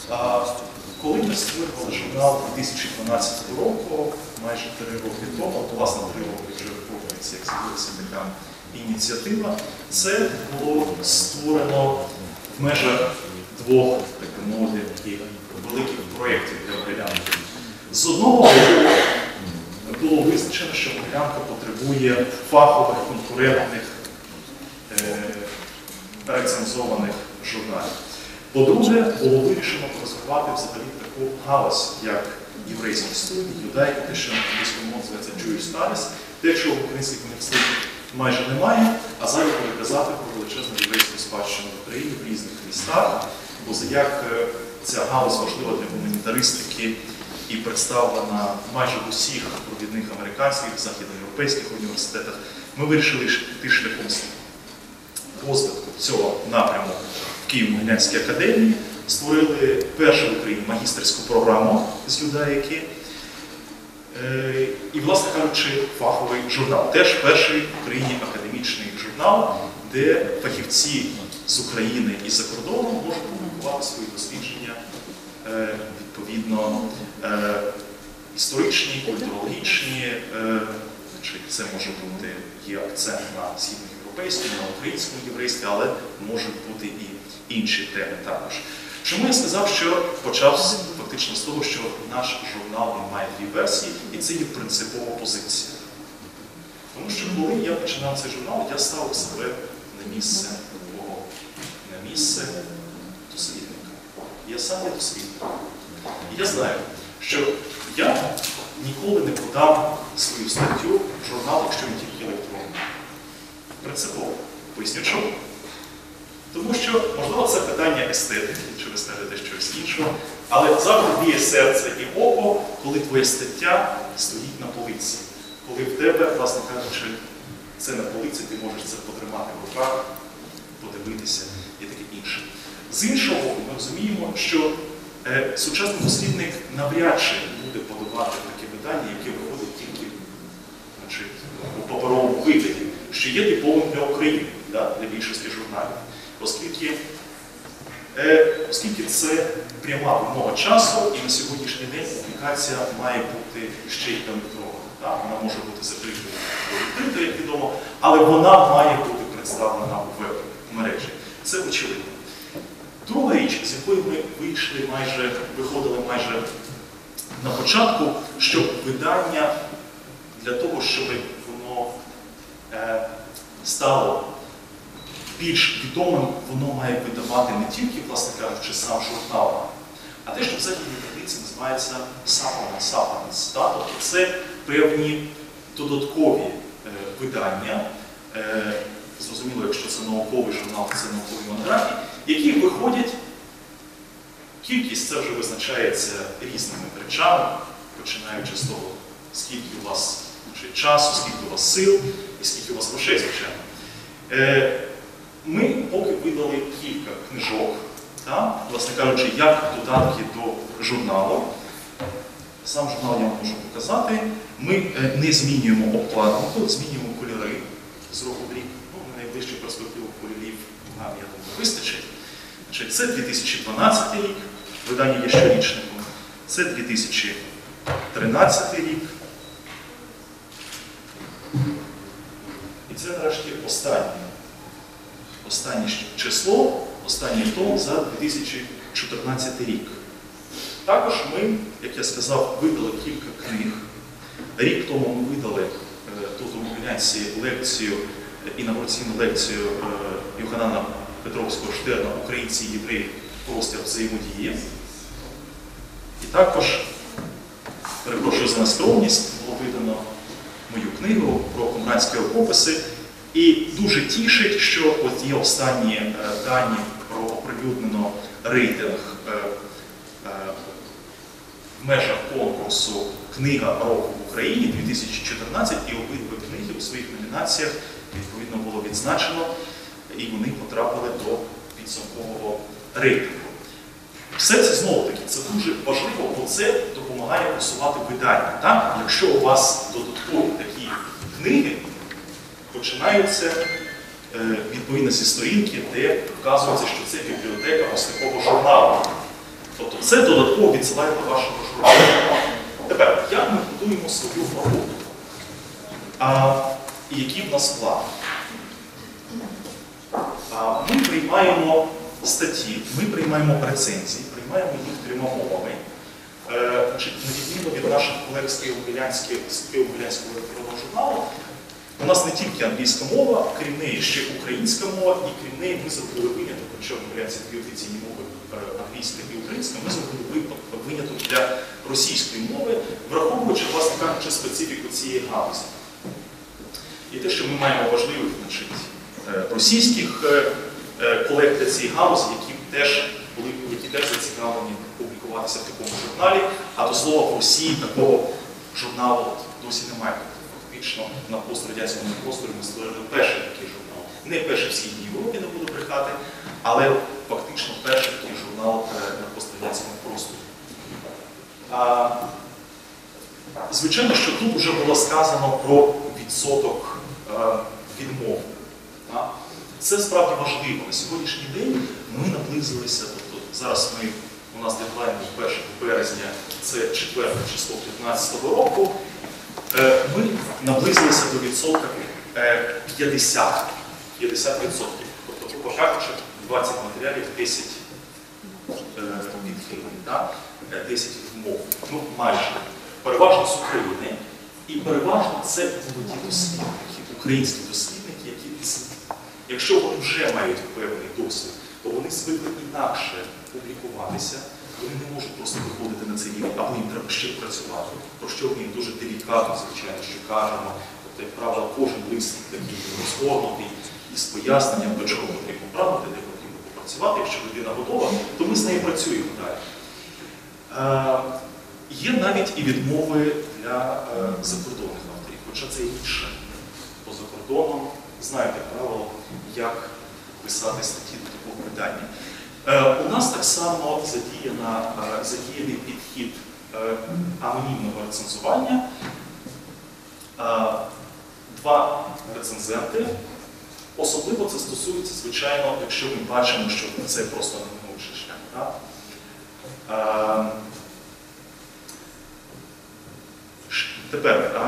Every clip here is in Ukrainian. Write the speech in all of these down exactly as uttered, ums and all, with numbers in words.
Коли ми створювали журнал дві тисячі дванадцятого року, майже три роки тому, власне, три роки вже виповнюється, як з'явилася така ініціатива, це було створено в межах двох, так би мовити, великих проєктів для Могилянки. З одного боку, було визначено, що Могилянка потребує фахових, конкурентних, е рецензованих журналів. По-друге, було вирішено розвивати взагалі таку галузь, як єврейські студії, юдаїки, те, що на англійському мові називається Jewish Studies, те, що в українських університетах майже немає, а зараз буде казати про величезну єврейську спадщину в Україні в різних містах, бо як ця галузь важлива для гуманітаристики і представлена майже в усіх провідних американських, західноєвропейських університетах, ми вирішили піти шляхом розвитку цього напряму в Києво-Могилянській академії, створили першу в Україні магістерську програму з юдаїки і, власне кажучи, фаховий журнал. Теж перший в Україні академічний журнал, де фахівці з України і за кордону можуть публікувати свої дослідження, відповідно, історичні, культурологічні, це може бути є акцент на східноєвропейському, на українському єврействі, але можуть бути і інші теми також. Чому я сказав, що почав фактично з того, що наш журнал він має дві версії, і це є принципова позиція. Тому що коли я починав цей журнал, я ставив себе на місце Бога, на місце дослідника. Я сам є дослідник. І я знаю, що я ніколи не подам свою статтю в журнал, якщо він тільки електронний. Принципово. Поясню чому. Тому що, можливо, це питання естетики, чи ви скажете щось іншого, але завжди діє серце і око, коли твоя стаття стоїть на полиці. Коли в тебе, власне кажучи, це на полиці, ти можеш це потримати в руках, подивитися і таке інше. З іншого боку, ми розуміємо, що е, сучасний дослідник навряд чи буде подавати таке видання, яке виходить тільки значить, у паперовому вигляді, що є типовим для України, да, для більшості журналів. Оскільки, е, оскільки це пряма вимога часу, і на сьогоднішній день публікація має бути ще й електронною. Вона може бути закритою або відкритою, як відомо, але вона має бути представлена у веб-мережі. Це очевидно. Друга річ, з якої ми вийшли майже, виходили майже на початку, що видання для того, щоб воно е, стало більш відомим, воно має видавати не тільки, власне кажучи, сам журнал, а те, що в західній традиції називається supplements, supplements. Тобто це певні додаткові е, видання, е, зрозуміло, якщо це науковий журнал, це наукові монографії, які виходять, кількість це вже визначається різними речами, починаючи з того, скільки у вас часу, скільки у вас сил і скільки у вас грошей, звичайно. Е, Ми поки видали кілька книжок, та, власне кажучи, як додатки до журналу. Сам журнал я вам можу показати. Ми не змінюємо обкладинку, змінюємо кольори з року в рік. Ну, на найближчу перспективу кольорів нам, я думаю, вистачить. Це дві тисячі дванадцятий рік, видання є щорічником. Це дві тисячі тринадцятий рік. І це, нарешті, останнє. Останнє число, останній том за дві тисячі чотирнадцятий рік. Також ми, як я сказав, видали кілька книг. Рік тому ми видали е, тут у Могилянці лекцію, інавгураційну лекцію е, Йоханана Петровського Штерна «Українці і євреї. Простір взаємодії». І також, перепрошую за нескромність, було видано мою книгу про кумранські рукописи. І дуже тішить, що от є останні е, дані про оприлюднено рейтинг е, е, в межах конкурсу «Книга року в Україні» дві тисячі чотирнадцять, і обидві книги у своїх номінаціях відповідно було відзначено, і вони потрапили до підсумкового рейтингу. Все це, знову-таки, це дуже важливо, бо це допомагає просувати видання. Так? Якщо у вас додаткові такі книги, починаються е, відповідно зі сторінки, де вказується, що це бібліотека ось такого журналу. Тобто Тобто це додатково відсилає до вашого журналу. Тепер, як ми будуємо свою роботу? А, і які в нас плани? А, ми приймаємо статті, ми приймаємо рецензії, приймаємо їх трьома мовами. Е, значить, на відміну від наших колег з Києво-Могилянського електронного журналу, у нас не тільки англійська мова, крім неї ще українська мова, і крім неї ми зробили виняток, хоча в Могилянці дві офіційні мови англійська і українська, ми зробили виняток для російської мови, враховуючи, власне кажучи, специфіку цієї галузі. І те, що ми маємо важливих, значить, російських колег для цієї галузі, які теж були, які теж зацікавлені публікуватися в такому журналі, а до слова, в Росії такого журналу досі немає. Фактично на пострадянському просторі ми створили перший такий журнал. Не перший в Східній Європі, не буду брехати, але фактично перший такий журнал на пострадянському просторі. А, звичайно, що тут вже було сказано про відсоток а, відмов. А, це справді важливо. На сьогоднішній день ми наблизилися, тобто зараз ми, у нас дедлайн був першого березня, це четверте число п'ятнадцятого року, ми наблизилися до відсотка п'ятдесят відсотків. Тобто, грубо кажучи, двадцять матеріалів, десять відхилень, десять відмов. Ну, майже. Переважно з України. І переважно це молоді дослідники, українські дослідники, які, якщо вони вже мають певний досвід, то вони звикли інакше публікуватися. Вони не можуть просто виходити на цей рівень, або їм треба ще працювати. Про що ми їм дуже делікатно, звичайно, що кажемо. Тобто, як правило, кожен лист такий розгорнутий із поясненням, до чого потрібно правити, де потрібно попрацювати. Якщо людина готова, то ми з нею працюємо далі. Е, є навіть і відмови для е, закордонних авторів, хоча це інше. По закордонам знаєте правило, як писати статті до такого видання. У нас так само задіяна, задіяний підхід анонімного рецензування. Два рецензенти. Особливо це стосується, звичайно, якщо ми бачимо, що це просто неминучий шлях. Тепер,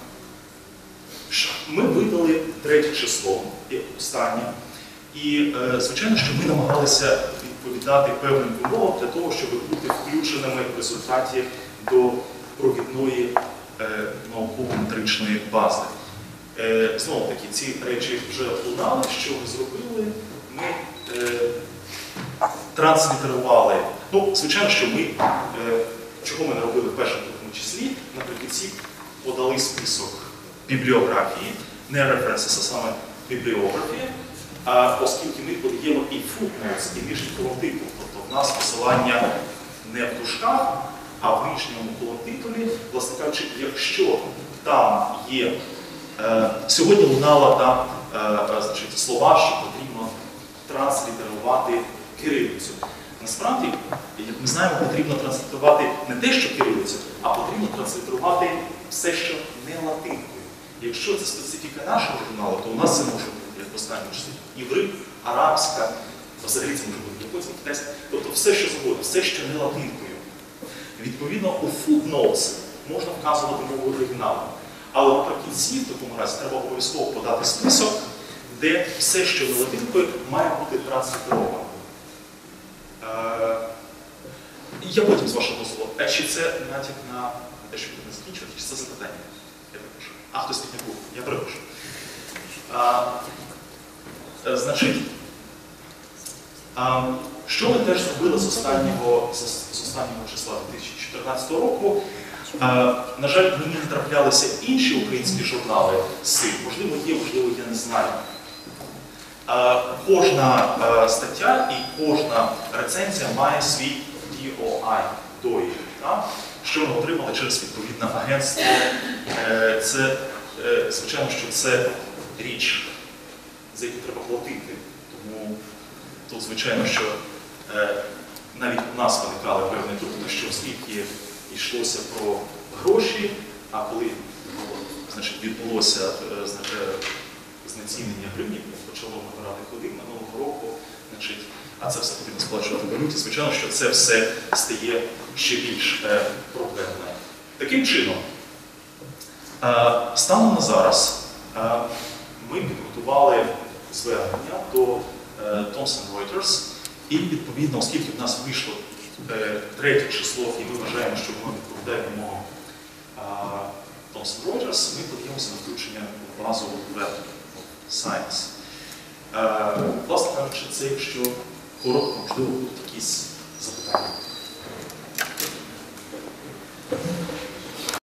ми видали третє число, останнє. І, звичайно, що ми намагалися відповідати певним вимогам для того, щоб бути включеними в результаті до провідної е, науково-метричної бази. Е, знову таки, ці речі вже лунали, що ми зробили. Ми е, транслітерували. Ну, звичайно, що ми, е, чого ми не робили в першому числі, наприкінці подали список бібліографії, не референсис, а саме бібліографії. А оскільки ми подаємо і footnotes, і нижній колонтитул, тобто в нас посилання не в дужках, а в нижньому колонтитулі, власне кажучи, якщо там є, е, сьогодні лунала там е, значить, слова, що потрібно транслітерувати кирилицю. Насправді, як ми знаємо, потрібно транслітерувати не те, що кирилицю, а потрібно транслітерувати все, що не латинкою. Якщо це специфіка нашого журналу, то у нас це може бути. Останньому числі іврит, арабська, взагалі це може бути японська, китайська, тобто все, що завгодно, все, що не латинкою. Відповідно, у footnotes можна вказувати мову оригіналу. Але наприкінці, в такому разі, треба обов'язково подати список, де все, що не латинкою, має бути транслітеровано. Е, я потім, з вашого дозволу, а чи це натяк на те, що буде закінчувати, чи це запитання? Я перепрошую. А, хтось підняв. Я перепрошую. А, значить, а, що ми теж зробили з останнього, з, з останнього числа дві тисячі чотирнадцятого року? А, на жаль, мені не траплялися інші українські журнали з цим. Можливо, є, можливо, я не знаю. А, кожна а, стаття і кожна рецензія має свій ді о ай, ді о ай, так? Що ми отримали через відповідне агентство. Е, це, е, звичайно, що це річ, за яку треба платити. Тому тут, звичайно, що е, навіть у нас виникали певні думки, що оскільки йшлося про гроші, а коли значить, відбулося е, знецінення гривні почало набирати ходи минулого року, значить, а це все потрібно сплачувати в валюті, звичайно, що це все стає ще більш е, проблемним. Таким чином, е, станом на зараз е, ми підготували звернення до е, Thomson Reuters, і відповідно, оскільки в нас вийшло е, третє число, і ми вважаємо, що воно відповідає вимогам Thomson Reuters, ми подаємося на включення в базу Web of Science. Е, власне кажучи, це якщо коротко, можливо, будуть якісь запитання.